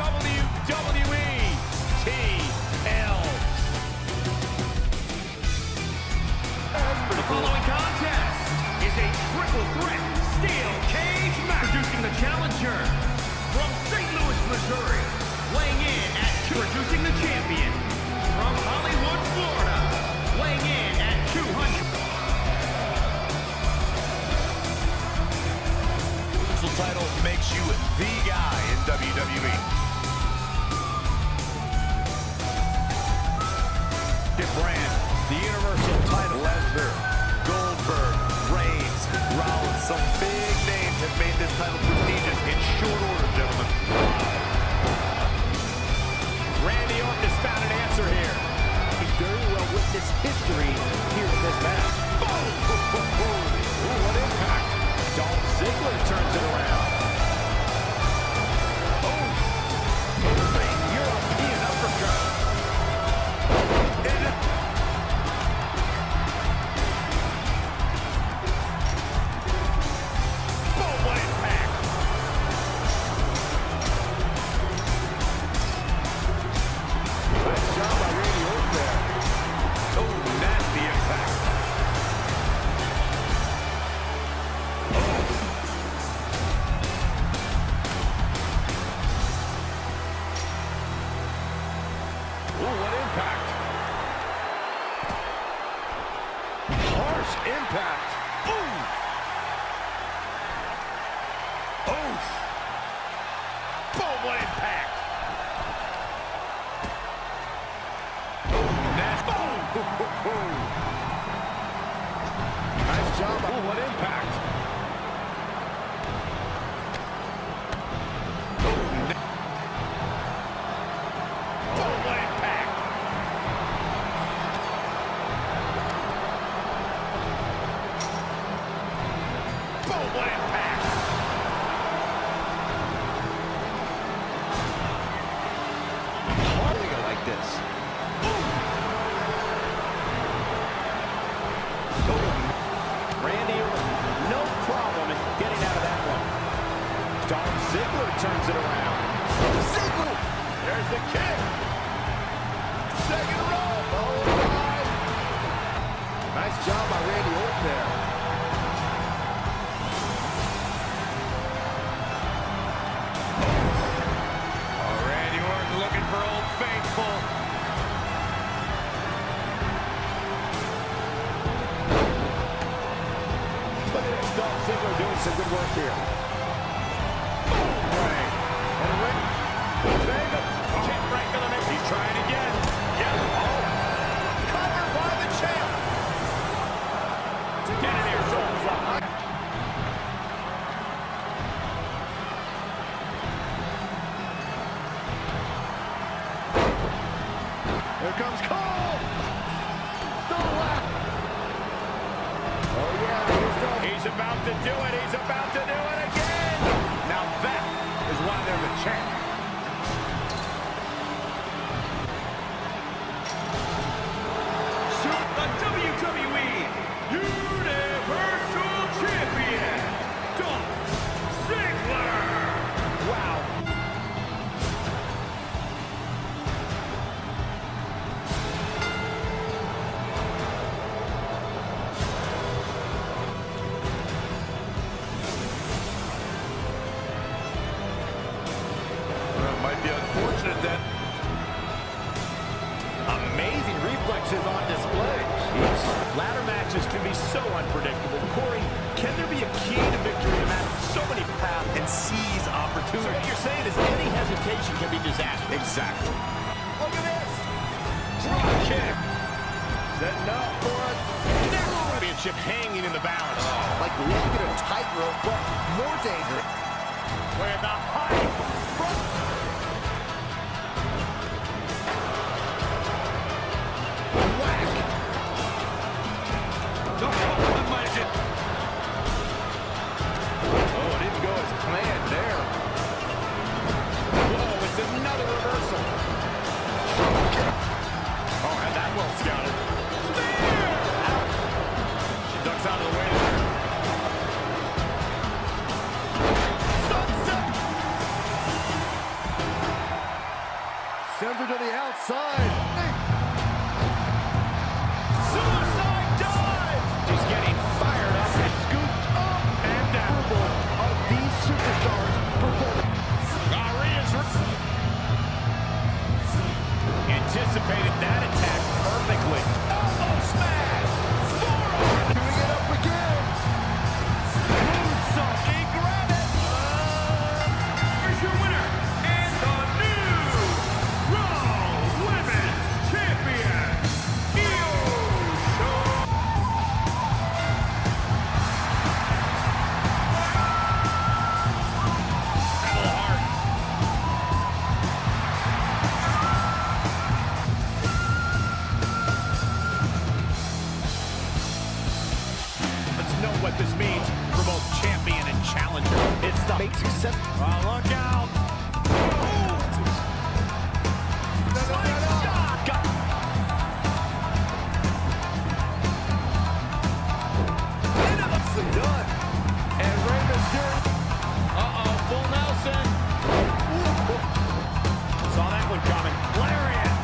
WWE TL. The following contest is a triple threat steel cage match. Introducing the challenger from St. Louis, Missouri, weighing in at introducing the champion from Hollywood, Florida, weighing in at 200. The title makes you the guy in WWE. Brand, the Universal title. Lesnar, Goldberg, Reigns, Rollins. Some big names have made this title prestigious in short order, gentlemen. Randy Orton has found an answer here. He very well witnessed history here in this match. Ooh, what impact. Dolph Ziggler turns it around. Oh, big European uppercut. Boom, what impact. Nice job by Randy Orton there. Oh, nasty impact. Impact. Ooh. Oh. Boom, what impact. Nasty. Nice job. Ooh, what impact. Ziggler turns it around. Ziggler! There's the kick. Second row. Oh, my. Nice job by Randy Orton there. Oh, Randy Orton looking for Old Faithful. Look at Dolph Ziggler doing some good work here. He's trying again. Yep. Oh. Covered by the champ. Get in here, shoulders up. Here comes Cole. The left. Oh, yeah. He's about to do it. He's about to do it again. Now that is why they're the champ. WWE Universal Champion, Dolph Ziggler. Wow. Well, it might be unfortunate that amazing reflexes on display. Jeez. Ladder matches can be so unpredictable. Corey, can there be a key to victory in a match with so many paths and seize opportunity? So what you're saying is any hesitation can be disastrous. exactly. Look at this. Drop kick. Setting up for a championship hanging in the balance. Like walking a tightrope, but more dangerous. With the high front. Another reversal. Oh, had that well scouted. Spear! She ducks out of the way there. Sends her to the outside. Suicide dive! She's getting fired up and scooped up and down. Of these superstars performing. Anticipated that attack perfectly. Elbow smash! Forearm! Doing it up again. Moonsault! He grabbed it! Here's your winner, and the new Raw Women's Champion, Io Shirai. Let's know what this means for both champion and challenger. It's the Makes accept. Oh, look out! Shot! Got Nicely done. And Rey Mysterio. full Nelson. Saw that one coming. Lariat.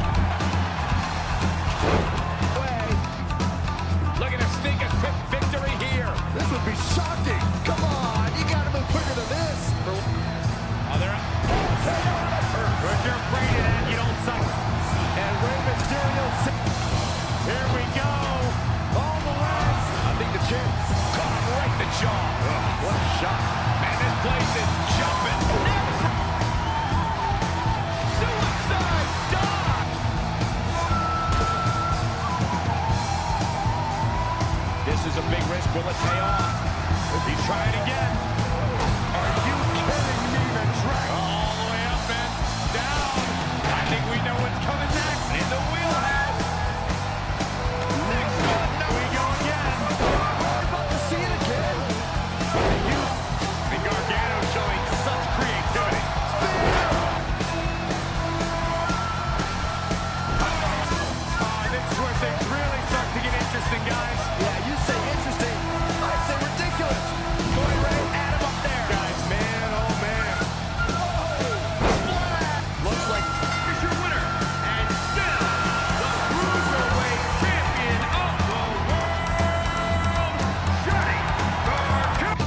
Looking to sneak a quick victory here. This would be shocking. Come on, you gotta move quicker than this. Oh, they're up. If you're afraid of that, you don't suffer. And Rey Mysterio. Here we go. All the way. I think the champ. Caught him right in the jaw. What a shot. Man, this place is jumping. Suicide dive. This is a big risk. Will it pay off? He's trying again. Are you kidding me? The track. All the way up and down. I think we know what's coming next. In the wheelhouse. Next one. There we go again. We're about to see it again. And Gargano showing such creativity. This is where things really start to get interesting, guys. Yeah, you say interesting. I say ridiculous. Boy, Ray, add him up there. Guys, man, oh man. Looks like Here's your winner, and still the Cruiserweight Champion of the World, Johnny Gargano.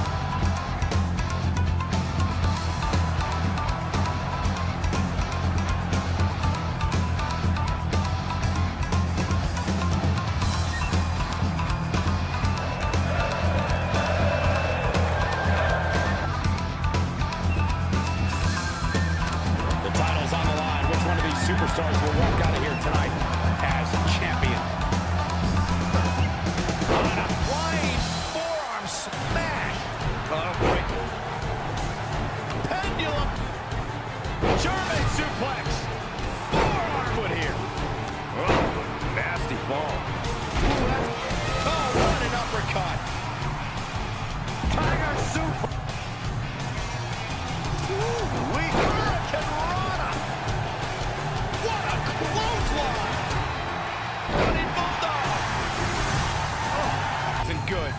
The title's on the line. Which one of these superstars will walk out of here tonight as champion? On a flying forearm smash. Oh, boy. Pendulum. German suplex. Forearm foot here. Oh, nasty fall. Oh, what an uppercut. Tiger suplex. We Hurricane Rana. What a clothesline. Running Bulldog. Oh, isn't good.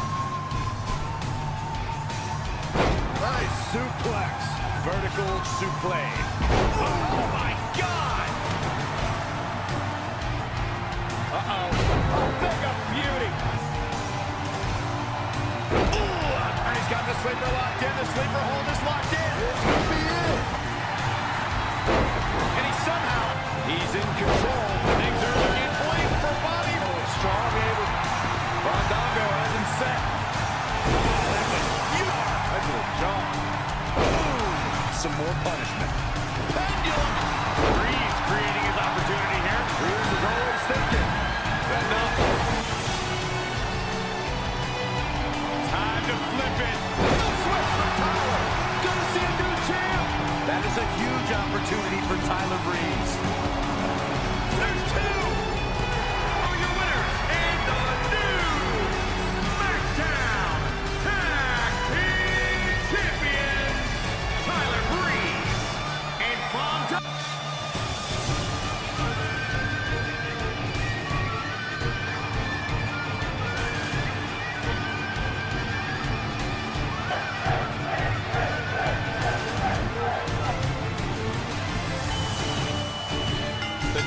nice suplex. Vertical suplex. Oh, my God. Uh-oh. Big up beauty. Ooh, and he's got the sleeper locked in. The sleeper hold is locked in. This could be it. And he's in control. Things are looking bleak for Bobby. Strong able. Fandango has him set. That was huge. That's a jump. Some more punishment. Pendulum. Breeze creating his opportunity here. Breeze is always thinking. Enough. Time to flip it. Switch for Tyler. Gonna see a new champ. That is a huge opportunity for Tyler Breeze. There's two. For your winners and the new SmackDown Tag Team Champions, Tyler Breeze and Fandango.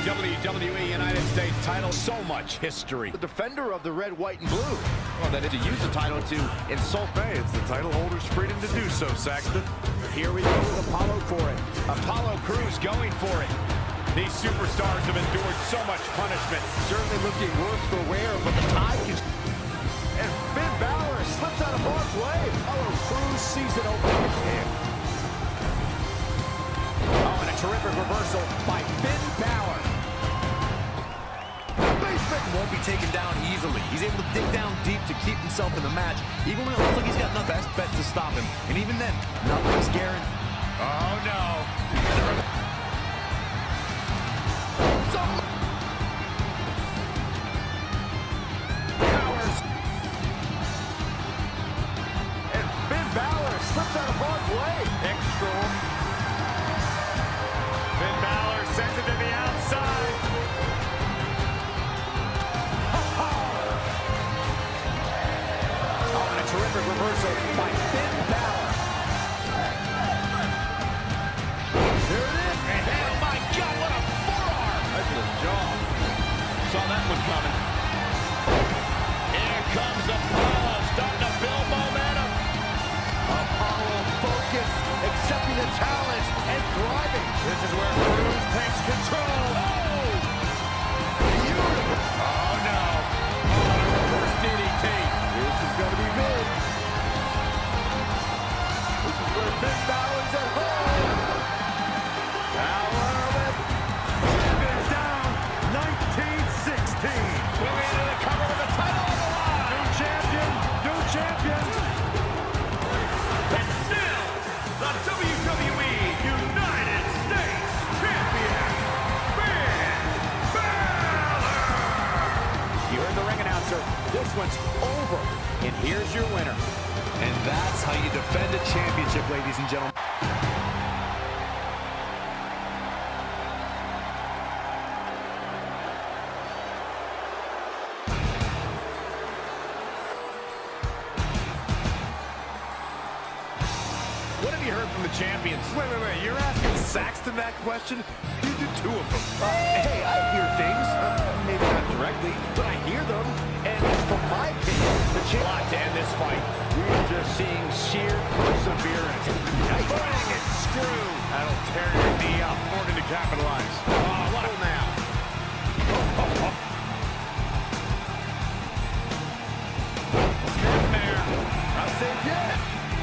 WWE United States title, so much history. The defender of the red, white, and blue. Well, that is to use the title to insult. Hey, it's the title holder's freedom to do so, Saxton. Here we go with Apollo for it. Apollo Crews going for it. These superstars have endured so much punishment. Certainly looking worse for wear, but the tide is... And Finn Balor slips out of harm's way. Apollo Crews sees it open with him. Oh, and a terrific reversal by Finn Balor. Basement won't be taken down easily. He's able to dig down deep to keep himself in the match, even when it looks like he's got nothing. Best bet to stop him. And even then, nothing's guaranteed. Oh, no. Powers. And Finn Balor slips out of harm's way. Extra. Finn Balor sends it to the outside. Oh, and a terrific reversal by Finn Balor. There it is. And oh my God, what a forearm! That's a jaw. Saw that one coming. Here comes Apollo, starting to build momentum. Apollo focused, accepting the challenge, and thriving. This is where Crews takes control. Oh! Beautiful. Oh no! Oh, a reverse DDT. This is going to be big. This is where Finn Balor's at home. Balor with champions down, 1916. Moving into the cover with the title on the line. New champion, new champion. And still, the WWE United States Champion, Finn Balor! You heard the ring announcer. This one's over. And here's your winner. And that's how you defend a championship, ladies and gentlemen. What have you heard from the champions? Wait. You're asking Saxton that question? You do two of them. Hey, I hear things. Maybe not directly, but I hear them. And from my opinion, the A lot to end this fight. We're just seeing sheer perseverance. Bang and screw. that'll tear your knee up. Order to capitalize. Oh, what a now. Snapmare. Not safe yet.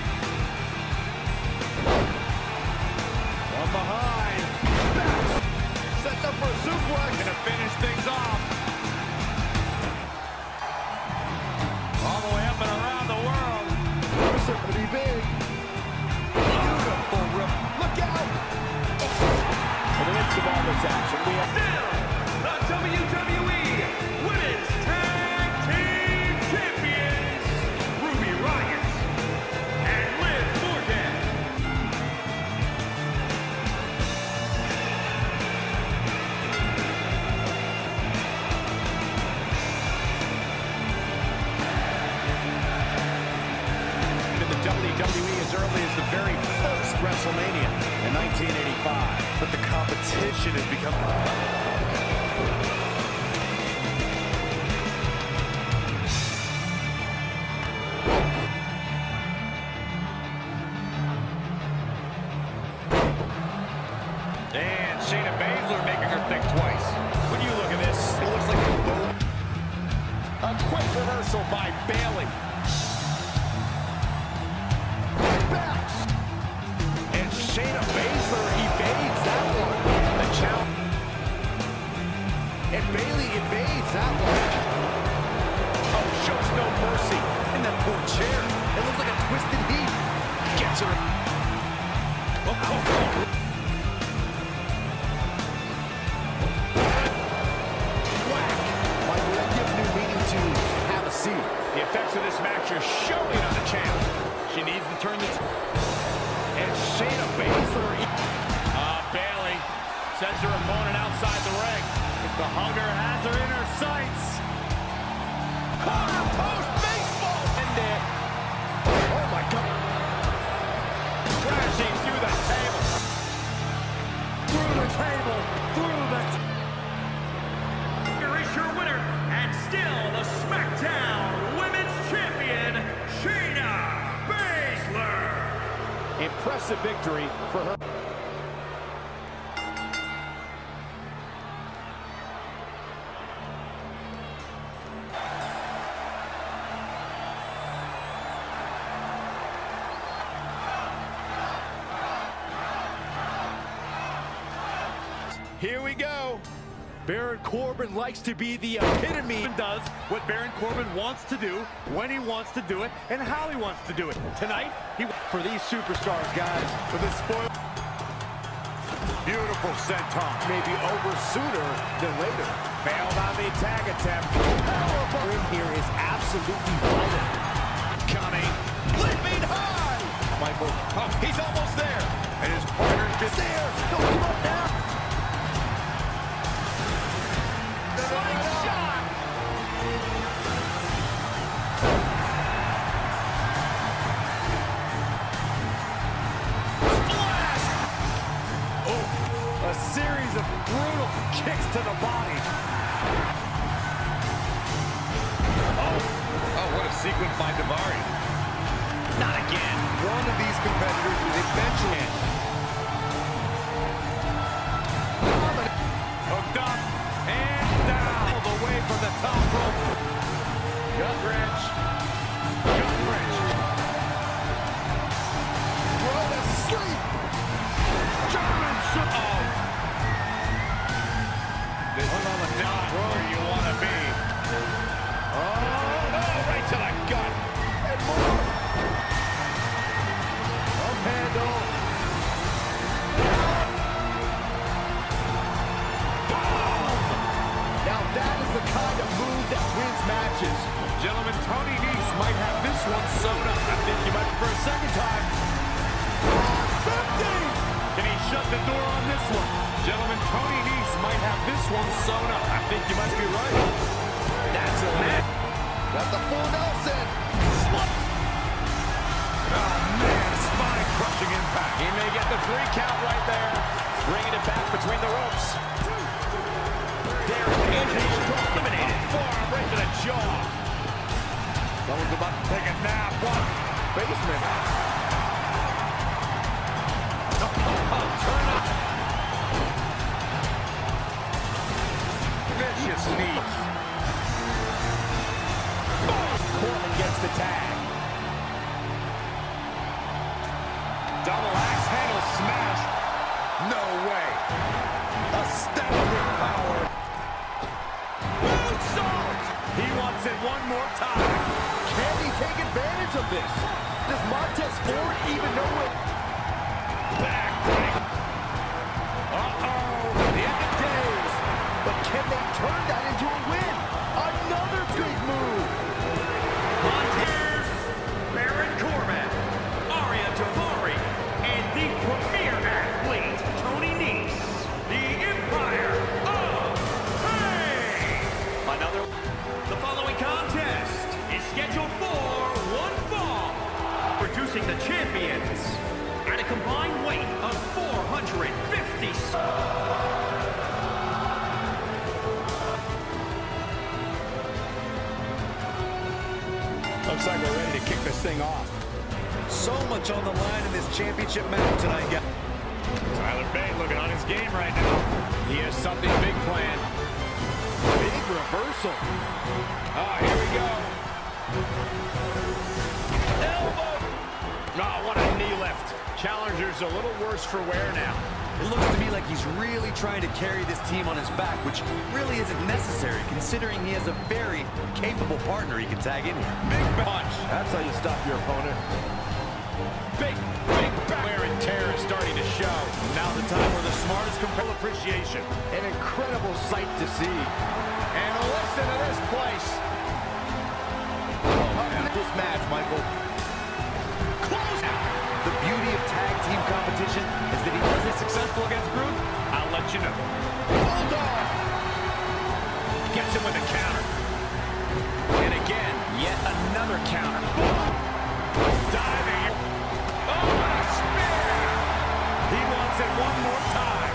From behind. Set up for a suplex. Gonna finish things off. All the way up and around the world. This is going to be big. Beautiful rip. Look out. In the midst of all this action, we have Still, the WWE Women's Tag Team Champions, Ruby Riott and Liv Morgan. in the WWE as early as the very first WrestleMania in 1985. But the competition has become... And Shayna Baszler making her think twice. When you look at this, it looks like a boom. A quick reversal by Bayley. Backs. And Shayna Baszler evades that one. The challenge. And Bayley evades that one. Oh, shows no mercy. In that poor chair. It looks like a twisted heat. Gets her. Oh. Like, that gives new meaning to have a seat. The effects of this match are showing on the channel. She needs to turn the... And Shayna Baszler... Bayley sends her opponent outside the ring. The hunger has her in her sights. Corner post baseball! And it. Oh, my God. Crashing through the table. Through the table. Through the... impressive victory for her. Here we go. Baron Corbin likes to be the epitome. Does what Baron Corbin wants to do, when he wants to do it, and how he wants to do it. Tonight, for these superstars, guys, with a spoil. Beautiful senton. maybe over sooner than later. Failed on the tag attempt. Power in here is absolutely vital. Coming, leaping high. Michael, Oh, he's almost there. And his partner gets there. don't give up now. Slingshot. Splash. Oh, a series of brutal kicks to the body. Oh, what a sequence by Daivari. Not again. One of these competitors is eventually Hooked up and down. all the way from the top rope. Gut wrench. Gut wrench. Throw to sleep. German oh. This is not where you want to be. Oh, right to the gut. And more. Up handle. Now that is the kind of move that wins matches. Gentlemen, Tony Nese might have this one sewn up. I think he might for a second time. 50! Can he shut the door on this one? Gentlemen, Tony Nese might have this one sewn up. I think you might be right. That's a man. Got the full Nelson. Oh, man, spine-crushing impact. He may get the 3 count right there. Bringing it back between the ropes. There it is. Eliminated. Forearm right to the jaw. Someone's about to take a nap. What? Basement. Turn up. Vicious sneeze. Corbin gets the tag. Double axe handle smash. No way. Astounding power. Moonsault. He wants it one more time. Can he take advantage of this? Does Montez Ford even know it? Backbreak. Uh-oh. The end of days. But can they turn that into a win? Another big move. Montez, Baron Corbin, Ariya Daivari, and the premier athlete, Tony Nese, the Empire of Pain. Another. The following contest is scheduled for one fall, producing the champions at a combined weight of 450. Looks like we're ready to kick this thing off. So much on the line in this championship match tonight, guys. Tyler Bate looking on his game right now. He has something big planned. Big reversal. Oh, here we go. Elbow. Oh, what a knee lift. Challenger's a little worse for wear now. It looks to me like he's really trying to carry this team on his back, which really isn't necessary, considering he has a very capable partner he can tag in here. Big punch. That's how you stop your opponent. Big wear and tear is starting to show. Now the time where the smartest compel appreciation. An incredible sight to see. And listen to this place. This match, Michael. Close out. The beauty of tag team competition is that he wasn't successful against Brood. I'll let you know. Bulldog. Gets him with a counter. And again, yet another counter. Diving. Oh, what a spear. He wants it one more time.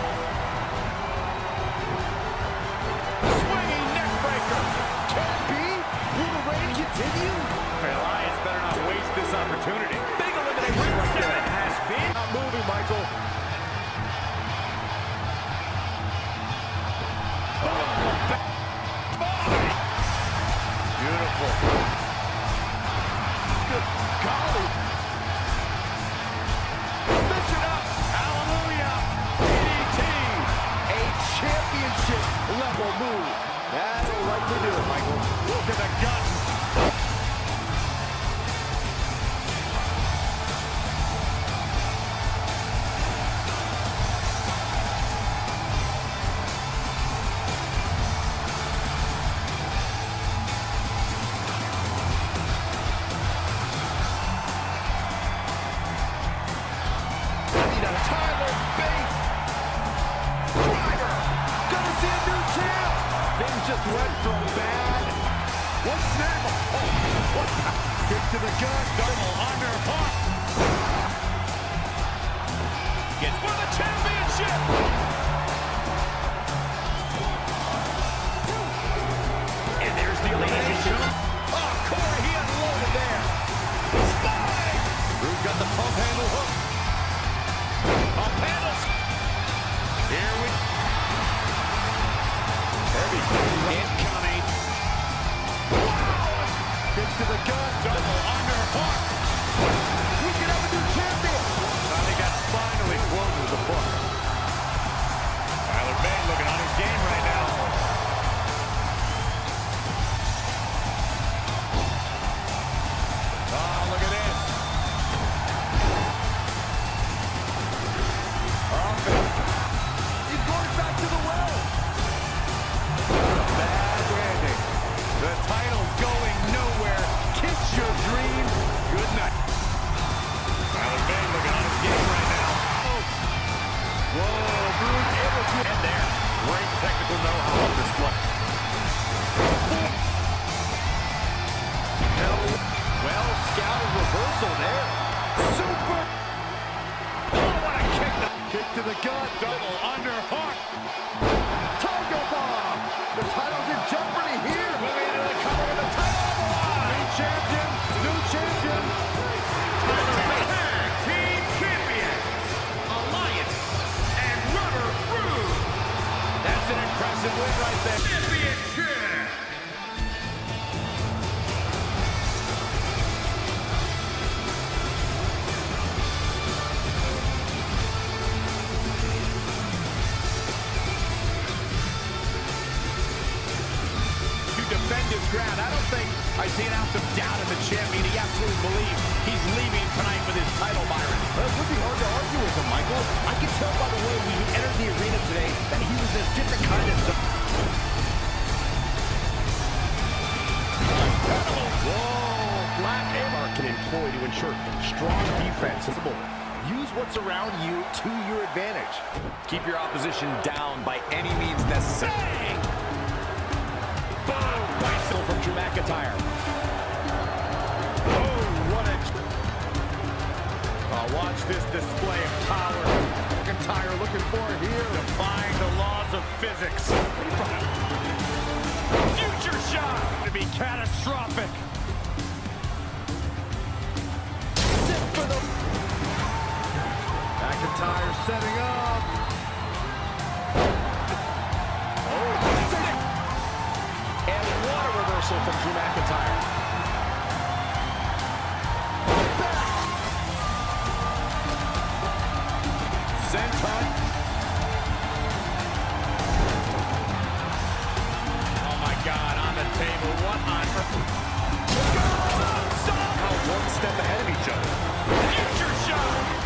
Swinging neck breaker. Can it be? Will the reign continue? Elias better not waste this opportunity. Big elimination right there. Has been Michael. Beautiful. Good golly. Fish it up. Hallelujah. DDT. A championship level move. That'll likely do it, Michael. Look at the gut. Tyler Bates. Driver. Gonna see a new champ. Things just went from bad. What's next? Oh, what? Kick to the gut. Double underhook. Gets for the championship. And there's the elimination. Oh, Corey, he unloaded there. Spine. Drew's got the pump handle hook. Up handles. Here we heavy incoming. Wow! Kick to the gut. Double underhook. We can have a new champion. I think that finally closes the book. Tyler Bate looking on his game right now. Oh, look at this. He's going back to the well. Bad landing. The title's going nowhere. Kiss your dreams. Good night. Tyler Bate looking on his game right now. Whoa, Bruce able to end there. Great technical know-how on display. Well scouted reversal there. Super. Kick to the gut, double underhook. Tiger bomb. The title's in jeopardy here. Moving into the cover with the title on the line. New champion, new champion. Tag Team Champions, Alliance and Rubber Room. That's an impressive win right there. Championship. Defend his ground. I don't think I see an ounce of doubt in the champion. He absolutely believes he's leaving tonight with his title, Byron. Well, it would be hard to argue with him, Michael. I can tell by the way he entered the arena today that he was in a different kind of zone. Whoa, Black Amber can employ to ensure strong defense. Use what's around you to your advantage. Keep your opposition down by any means necessary. Bicycle from Drew McIntyre. Oh, what a... Oh, watch this display of power. McIntyre looking for it here. Defying the laws of physics. Future shot to be catastrophic. Sit for the... McIntyre setting up. From Drew McIntyre. Senton. Oh my God, on the table. What on earth? Somehow one step ahead of each other. Future shot.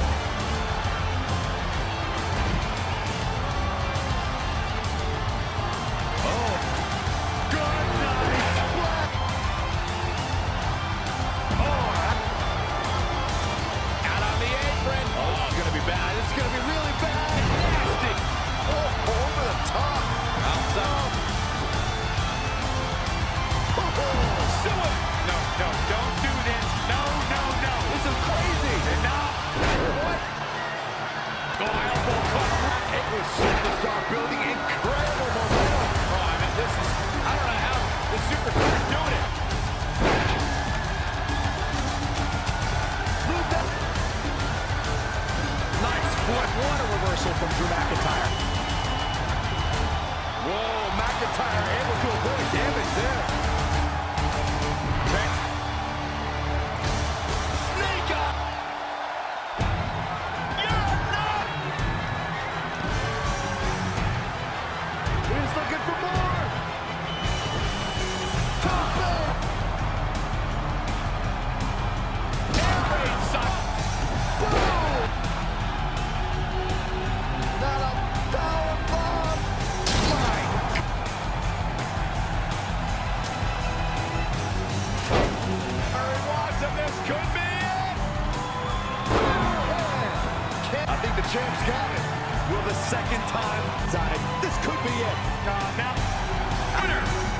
It's going to be really bad. Nasty. Oh, over the top. Outside. Oh, no, don't do this. No. This is crazy. What a reversal from Drew McIntyre. Whoa, McIntyre able to avoid damage there. Snake up! He's looking for more! Top it! Air raid shot! Boom! Not a power bomb! Murray Watson, this could be it! I think the champ's got it. Will the second time This could be it. Now, winner